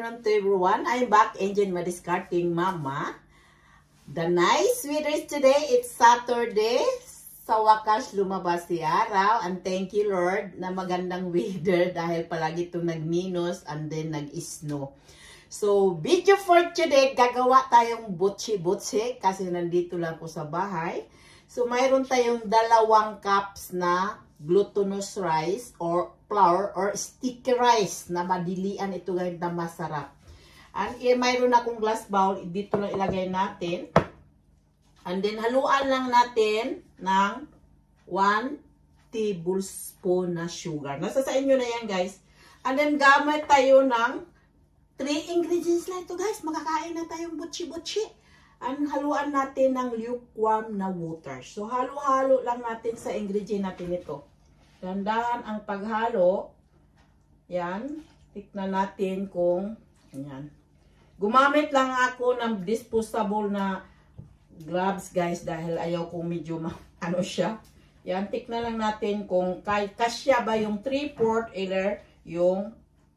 afternoon to everyone. I'm back, Angel Madiscarting Mama. The nice weather is today. It's Saturday. Sa wakas lumabas si araw. And thank you Lord na magandang weather dahil palagi itong nag-minus and then nag-snow. So, video for today, gagawa tayong butsi-butsi kasi nandito lang po sa bahay. So, mayroon tayong 2 cups na glutinous rice or flour or sticky rice na madilian ito guys na masarap. And mayroon akong glass bowl, dito lang ilagay natin. And then haluan lang natin ng 1 tablespoon na sugar. Nasa sa inyo na yan guys. And then gamit tayo ng 3 ingredients lang ito guys. Makakain na tayong butsi-butsi. And haluan natin ng lukewarm na water. So halo-halo lang natin sa ingredient natin ito. Dandahan ang paghalo. Yan. Tignan natin kung yan. Gumamit lang ako ng disposable na gloves guys dahil ayaw kong medyo ano siya. Yan. Tignan lang natin kung kasya ba yung 3/4 or yung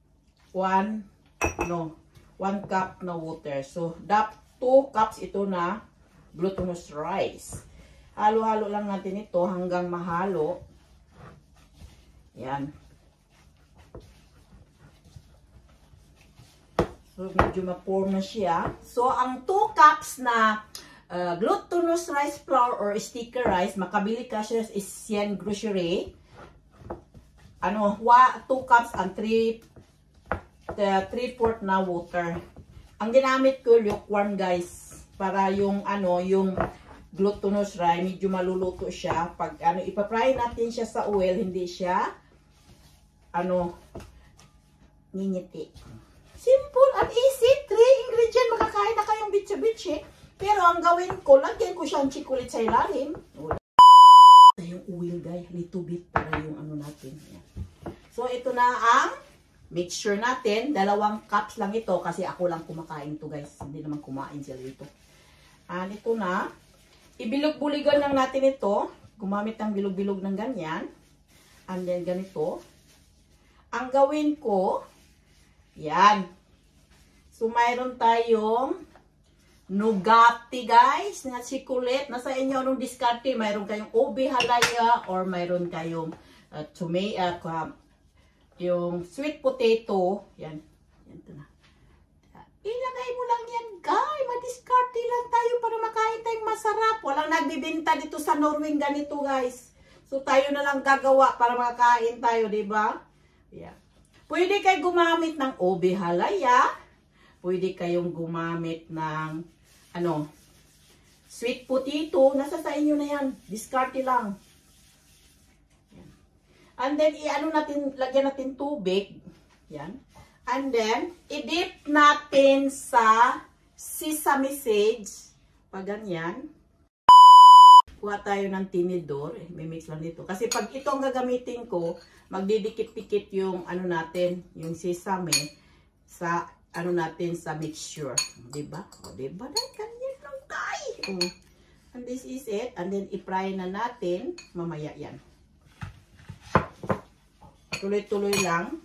1 cup na water. So 2 cups ito na glutinous rice. Halo-halo lang natin ito hanggang mahalo. Yan. So, medyo ma-pour na siya. So, ang 2 cups na glutinous rice flour or sticky rice, makabili ka siya is yan grocery. 2 cups and 3/4 na water. Ang ginamit ko lukewarm guys, para yung yung glutinous rice medyo maluluto siya. Pag ipa-fry natin siya sa oil, hindi siya ningiti. Simple and easy. 3 ingredients, makakain na kayong bitsa-bitsi. Pero ang gawin ko, lagyan ko siyang chikulit sa ilalim. Yung oil guys, little bit para yung natin. So ito na ang mixture natin. 2 cups lang ito kasi ako lang kumakain to guys. Hindi naman kumain sila dito. And ito na. Ibilog-buligan lang natin ito. Gumamit ng bilog-bilog ng ganyan. And then ganito. Ang gawin ko, yan. So, mayroon tayong Nugatti guys, na chocolate. Nasa inyo anong diskarte. Mayroon kayong ube halaya or mayroon kayong tomato, yung sweet potato. Yan. Yan ito na. Ilagay mo lang yan guys. Madiskarte lang tayo para makain tayong masarap. Walang nagbibenta dito sa Norway ganito guys. So, tayo na lang gagawa para makain tayo, diba? Yeah. Pwede kayo gumamit ng ube halaya. Pwede kayong gumamit ng sweet potato. Nasa sa inyo na yan. Discarte lang. Yan. And then lagyan natin tubig. Yan. And then i-dip natin sa sesame seeds. Pag ganyan. Kuha tayo ng tinidor. Mimix lang dito. Kasi pag ito ang gagamitin ko, magdidikit-dikit yung natin, yung sesame sa natin sa mixture. Diba? O diba? Ganyan lang tayo. And this is it. And then i-fry na natin. Mamaya yan. Tuloy-tuloy lang.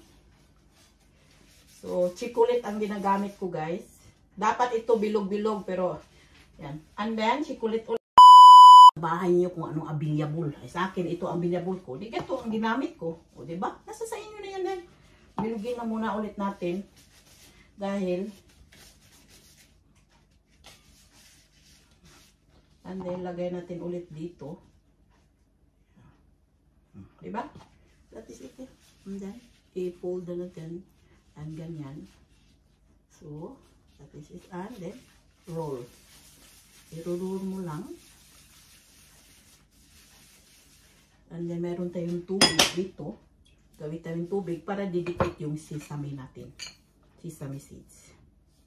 So, chikulit ang ginagamit ko guys. Dapat ito bilog-bilog pero yan. And then, chikulit ulit. Bahay niyo kung anong available. Ay, sa akin, ito ang available ko. Di ito ang ginamit ko. O, diba? Nasa sa inyo na yan din. Bilugin na muna ulit natin. Dahil, and then, lagay natin ulit dito. Diba? That is it. And then, i-fold na natin. And ganyan. So, that is it. And then, roll. I-roll mo lang. And then, meron tayong tubig dito. Gawin tayong tubig para didikit yung sesame natin. Sesame seeds.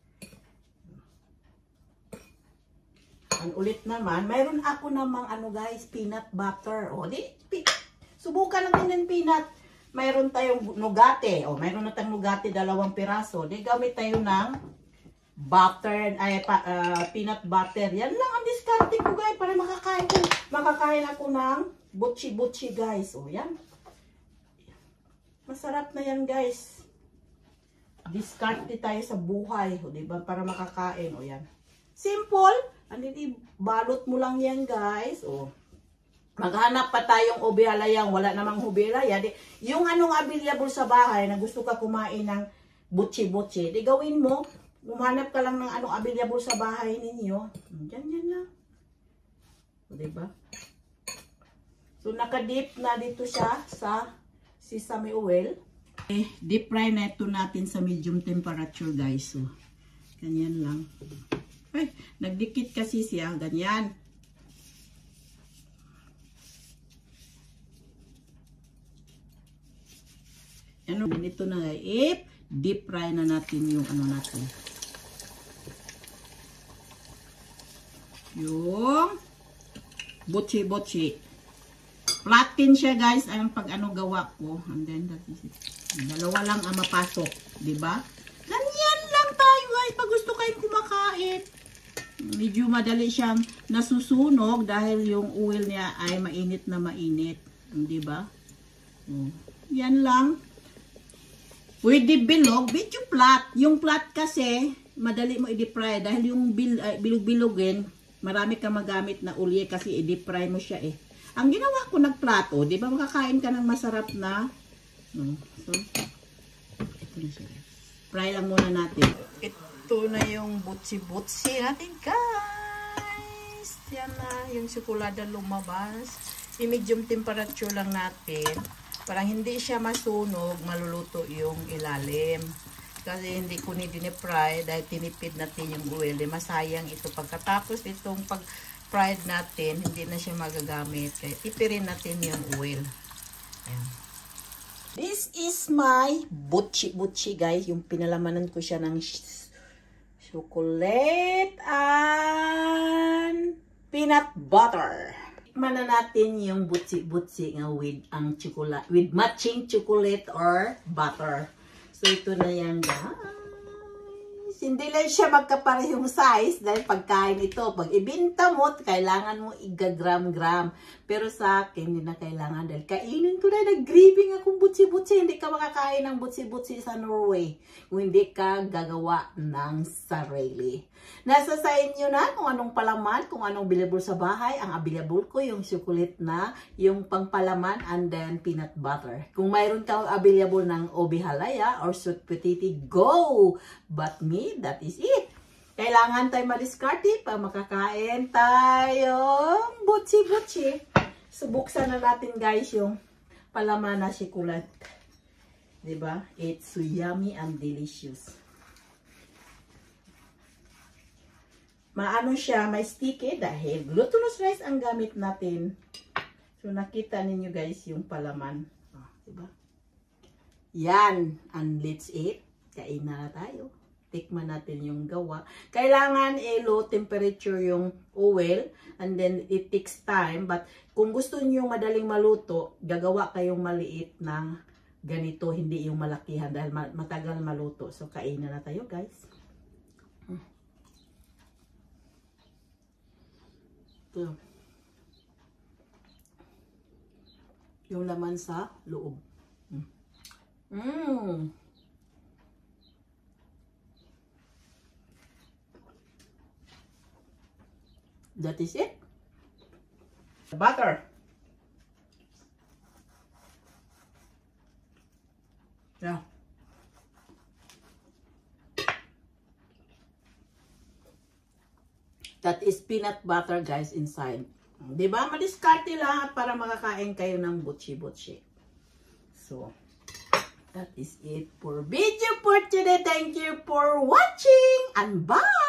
And ulit naman, meron ako namang guys, peanut butter. O, subukan natin ng peanut. Meron tayong nugate. O, meron na tayong nugate, 2 piraso. Di, gamit tayo ng butter, peanut butter. Yan lang ang discarding ko guys para makakain ako ng butsi-butsi guys. O yan. Masarap na yan guys. Diskarte tayo sa buhay, o diba? Para makakain, o yan. Simple. Andito, balot mo lang yan, guys. O. Maghanap pa tayong ube halayang, wala namang ube halaya. Yung anong available sa bahay na gusto ka kumain ng butsi-butsi, di gawin mo. Umanap ka lang ng anong available sa bahay ninyo. Yan lang. O diba? So, nakadip na dito siya sa sesame oil. Deep fry na ito natin sa medium temperature, guys. So, ganyan lang. Ay, nagdikit kasi siya. Ganyan. Ano, ganito na nga. Deep fry na natin yung ano natin. Yung butchi-butchi. Flatten siya, guys. Ang pag ano gawa ko. And then, that is it. Dalawa lang ang mapasok. Diba? Ganyan lang tayo, guys. Pag gusto kayong kumakain. Medyo madali siyang nasusunog dahil yung oil niya ay mainit na mainit. Diba? Yan lang. Pwede bilog. Medyo flat. Yung flat kasi, madali mo i-deep fry. Dahil yung bilog-bilogin, marami ka magamit na ulye kasi i-deep fry mo siya eh. Ang ginawa ko nagplato, di ba makakain ka ng masarap na, so, ito na siya. Fry lang muna natin. Ito na yung butsi-butsi natin, guys. Yan na, yung sukulada lumabas. I-medium temperature lang natin. Parang hindi siya masunog, maluluto yung ilalim. Kasi hindi ko ni-fry dahil tinipid natin yung oil. Masayang ito. Pagkatapos itong fried natin, hindi na siya magagamit. Kaya tipirin natin yung oil. Ayan. This is my butchi-butchi, guys. Yung pinalamanan ko siya ng chocolate and peanut butter. Tikman na natin yung butchi-butchi with ang chocolate, with matching chocolate or butter. So ito na yan, guys. Hindi lang siya magkaparehong size dahil pagkain ito. Pag ibinta mo, kailangan mo igagram-gram. Pero sa akin, hindi na kailangan dahil kainin ko na. Nag-grieving akong butsi-butsi. Hindi ka makakain ng butsi-butsi sa Norway kung hindi ka gagawa ng sarili. Nasa sa inyo na kung anong palaman, kung anong available sa bahay. Ang available ko yung chocolate na, yung pangpalaman, and then peanut butter. Kung mayroon kang available ng obi halaya or sweet potato, go! But me, that is it. Kailangan tayo madiskarte pa makakain tayong butsi-butsi. Subuksan na natin, guys, yung palaman na chocolate. Diba? It's so yummy and delicious. Maano siya, may sticky dahil glutinous rice ang gamit natin. So, nakita ninyo, guys, yung palaman. Diba? Yan. And let's eat. Kain na tayo. Tikman natin yung gawa. Kailangan low temperature yung oil and then it takes time. But kung gusto niyo madaling maluto, gagawa kayong maliit ng ganito, hindi yung malakihan dahil matagal maluto. So kainan na tayo, guys. Ito. Yung laman sa loob. That is it. Butter. Yeah. That is peanut butter, guys, inside. Diba? Madiskarte lahat para makakain kayo ng butchi-butchi. So, that is it for video for today. Thank you for watching and bye!